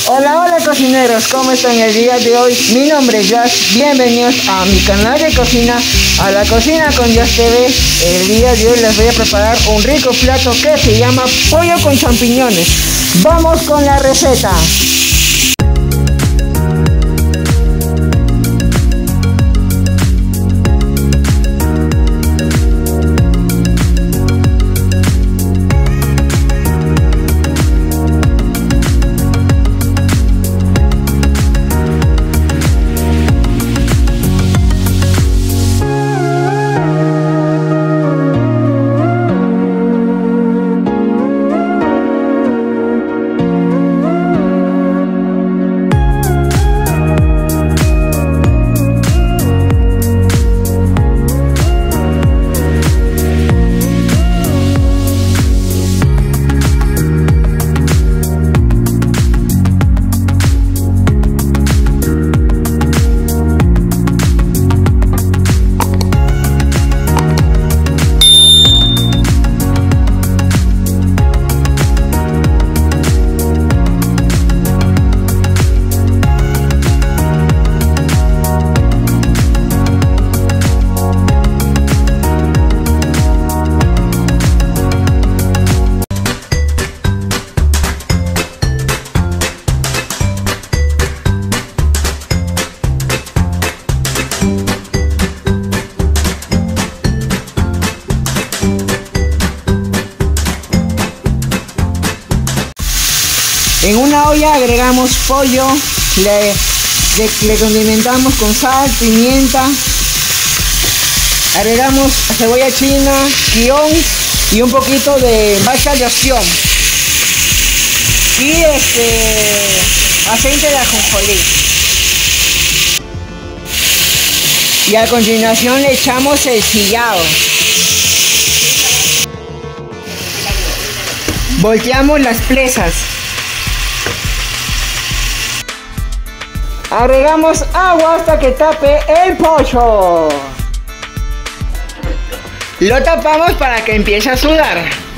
Hola, hola cocineros, ¿cómo están el día de hoy? Mi nombre es Jazz, bienvenidos a mi canal de cocina, a la cocina con Jazz TV. El día de hoy les voy a preparar un rico plato que se llama pollo con champiñones. Vamos con la receta. En una olla agregamos pollo, le condimentamos con sal, pimienta, agregamos cebolla china, guión y un poquito de vaca de acción y aceite de ajonjolí. Y a continuación le echamos el sillao. Volteamos las presas. Agregamos agua hasta que tape el pollo. Lo tapamos para que empiece a sudar.